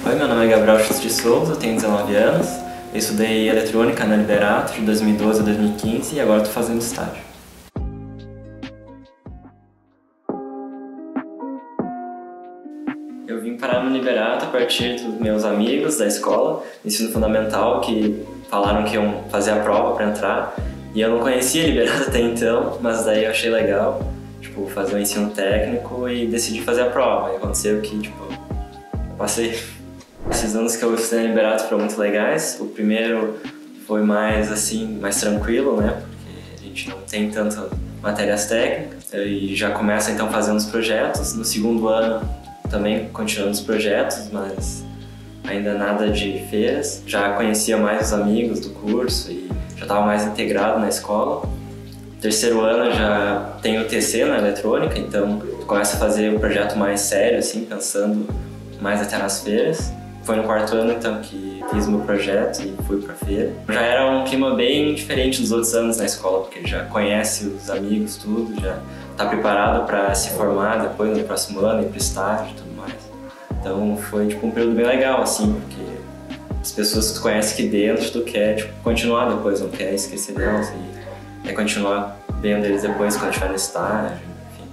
Oi, meu nome é Gabriel Schutz de Souza, eu tenho 19 anos. Eu estudei eletrônica na Liberato de 2012 a 2015 e agora estou fazendo estágio. Eu vim parar no Liberato a partir dos meus amigos da escola, ensino fundamental, que falaram que iam fazer a prova para entrar. E eu não conhecia Liberato até então, mas daí eu achei legal, tipo, fazer o ensino técnico e decidi fazer a prova. E aconteceu que, tipo, eu passei. Esses anos que eu estudei na Liberato foram muito legais. O primeiro foi mais, assim, mais tranquilo, né? Porque a gente não tem tantas matérias técnicas. E já começa, então, fazendo os projetos. No segundo ano, também continuando os projetos, mas ainda nada de feiras. Já conhecia mais os amigos do curso e já estava mais integrado na escola. No terceiro ano já tenho o TC na eletrônica, então começa a fazer o projeto mais sério, assim, pensando mais até nas feiras. Foi no quarto ano, então, que fiz meu projeto e fui pra feira. Já era um clima bem diferente dos outros anos na escola, porque já conhece os amigos, tudo, já está preparado para se formar depois no próximo ano, ir pro estágio e tudo mais. Então foi tipo um período bem legal, assim, porque as pessoas que tu conhece aqui dentro, tu quer tipo, continuar depois, não quer esquecer delas e quer continuar vendo eles depois quando estiver no estágio, enfim.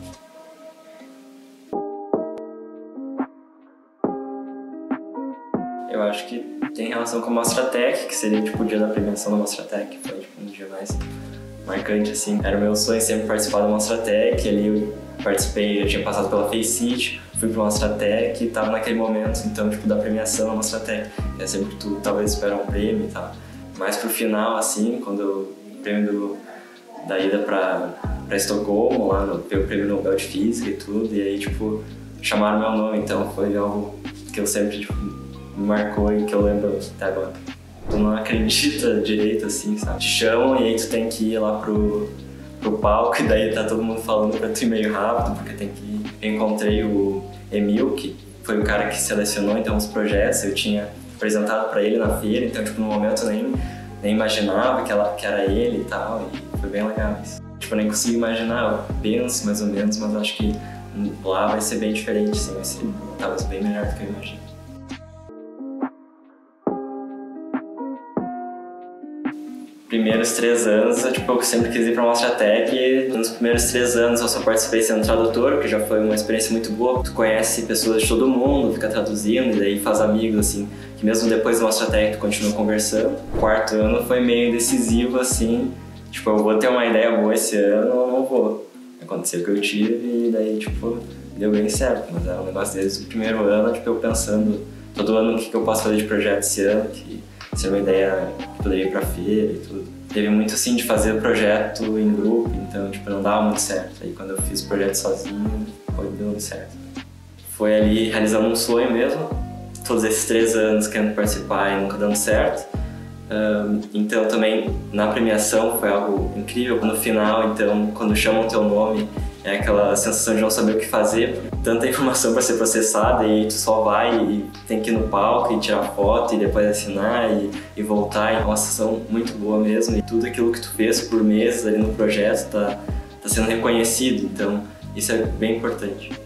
Eu acho que tem relação com a Mostratec, que seria tipo o dia da premiação da Mostratec, que foi tipo um dia mais marcante, assim. Era o meu sonho sempre participar da Mostratec, ali eu participei, já tinha passado pela Faceit, fui pra Mostratec e tava naquele momento, então, tipo, da premiação da Mostratec. É sempre tu talvez espera um prêmio e tal. Mas pro final, assim, quando o prêmio da ida pra Estocolmo, lá no prêmio Nobel de Física e tudo, e aí, tipo, chamaram meu nome, então foi algo que eu sempre, tipo, me marcou e que eu lembro até agora. Tu não acredita direito, assim, sabe? Te chamam e aí tu tem que ir lá pro palco e daí tá todo mundo falando pra tu ir meio rápido, porque tem que ir. Eu encontrei o Emil, que foi o cara que selecionou então os projetos, eu tinha apresentado pra ele na feira, então tipo no momento eu nem imaginava que era ele e tal, e foi bem legal isso. Tipo, eu nem consigo imaginar, eu penso mais ou menos, mas acho que lá vai ser bem diferente, assim, vai ser talvez bem melhor do que eu imagino. Primeiros 3 anos, eu sempre quis ir pra Mostratec e nos primeiros 3 anos eu só participei sendo tradutor, que já foi uma experiência muito boa. Tu conhece pessoas de todo mundo, fica traduzindo e daí faz amigos, assim, que mesmo depois da Mostratec tu continua conversando. O quarto ano foi meio decisivo, assim, tipo, eu vou ter uma ideia boa esse ano ou não vou. Aconteceu o que eu tive e daí, tipo, deu bem certo, mas era um negócio desde o primeiro ano, tipo, eu pensando todo ano o que eu posso fazer de projeto esse ano, que ser uma ideia que poderia ir pra feira e tudo. Teve muito assim de fazer projeto em grupo, então tipo, não dava muito certo. Aí quando eu fiz o projeto sozinho, foi dando certo. Foi ali realizando um sonho mesmo, todos esses 3 anos querendo participar e nunca dando certo. Então também na premiação foi algo incrível. No final, então, quando chamam o teu nome, é aquela sensação de não saber o que fazer, tanta informação para ser processada e tu só vai e tem que ir no palco e tirar foto e depois assinar e voltar. É uma sensação muito boa mesmo e tudo aquilo que tu fez por meses ali no projeto tá sendo reconhecido, então isso é bem importante.